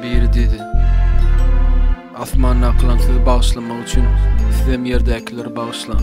Biri dedi, asmanın akılan sizi bağışlamak için sizem yerdekileri bağışlan.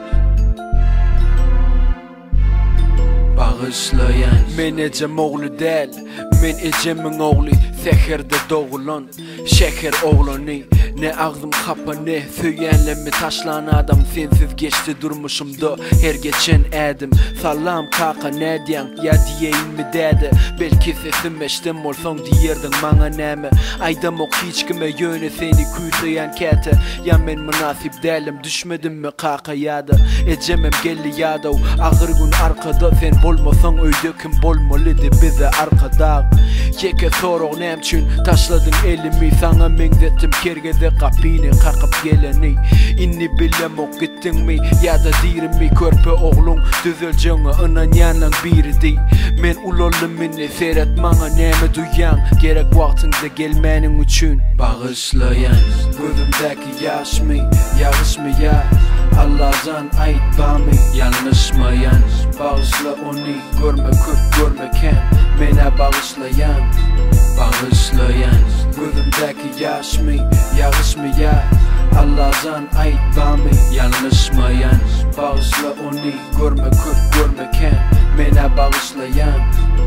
Bağışlayan men ecem oğlu değil, men ecemin oğlu. Seherde doğulan şeker oğlanı. Ne ağzım kapa ne söylenlemi taşlan adam. Sensiz geçti durmuşumda her geçen edim. Salam kaka ne diyen ya diyeyim mi dedi. Belki sesim eştim olsan diyerdin bana nemi. Aydam ok hiç kime yöne seni kuylayan kete. Ya men münasip değilim düşmedim mi kaka ya da. Ecemem gelli ya da ağır gün arkada. Sen bolmasan öyde kim bolmalıdı bize arkada. Yeke soruk nemçün taşladın elimi. Sana menzettim kergede kapini kakıp geleni. İnni bilem ok gittin mi ya da dirim mi. Körpe oğlun düzeleceğine inan yanlan biri değil. Men ulolum minni seyret bana nemi duyan. Gerek vaktinde gelmenin için bağışlayan. Gözümdeki yaş mı yağış mı ya. Allah'tan ait bana yanlış mı yan. Bağışla onu görme kurt görme ken. Mene bağışlayan, bağışlayan. Gözümdeki yaş mı yağış mı ya. Allah'tan ait bana yanlış mı yan. Bağışla onu görme kurt görme ken. Mene bağışlayan,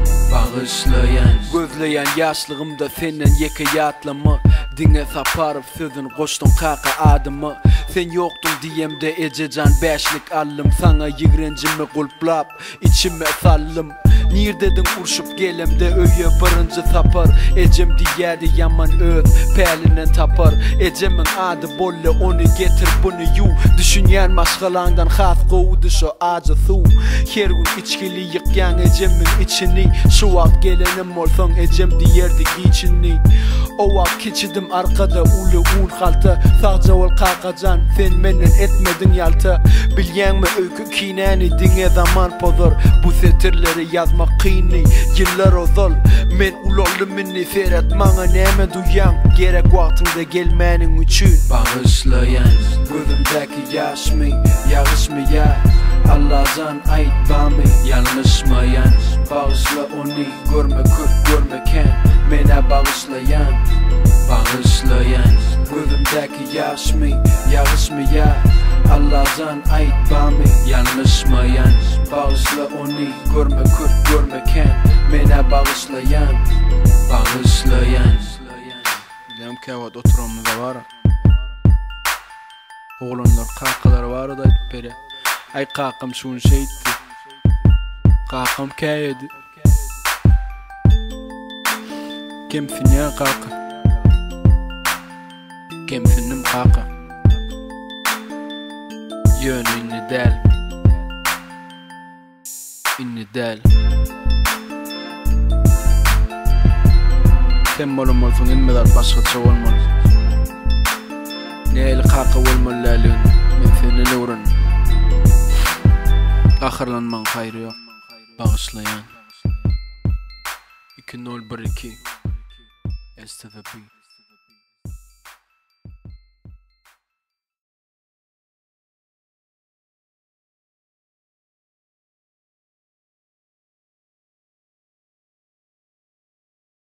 bağışlayan. Gözleyen yaşlığımda senin yeke yatlama. Dine saparıp sözün koştun kaka adımı. Sen yoktun diyemde ececan beşlik allım. Sana yigrencimi kulplap içime sallım. Nirdedin urşup gelemde öye barıncı sapar. Ecem diyedi yaman öz pelinen tapar. Ecemin adı bolle onu getir bunu yu. Düşünyen maşgalandan khas kovdu şu acı su. Her gün içkili yıkyan ecemin içini. Şu vakt gelenim olsan ecem diyerdik içini. O vakt keçidim arkada ulu un halta. Sadece ol kakacan sen menen etmedin yalta. Bilyen mi öykü kineni dine zaman pozor. Bu setirleri yazmak kıyni yıllar ozol. Men ulollum minni seyret bana neme duyan. Gerek vaktinde gelmenin için bağışlayan. Gözümdeki yaş mı yağış mı ya. Allah'tan ait bana yanlış mı yan. Bağışla onu görme kurt görme ken. Mene bağışlayan, bağışlayan. Gözümdeki yaş mı yağış mı ya. Allah'tan ait bana yanlış mı yan. Bağışla onu görme kurt görme ken. Mene bağışlayan, bağışlayan. Bilem kevat oturamıza var. Oğlanlar kakalar var da beri. Ay kakam şun şeydi. Kakam kayedi. Kimsin ya kaka? Kimsinim kaka? Yönü inni del. İnni del. Sen bolum olsun inmedar başkaça olmalı. Neyli kaka olmalı lalın. Men seninle uğran. Ahırlanman hayrı yok. Bağışlayan. 2-0-1-2 STVP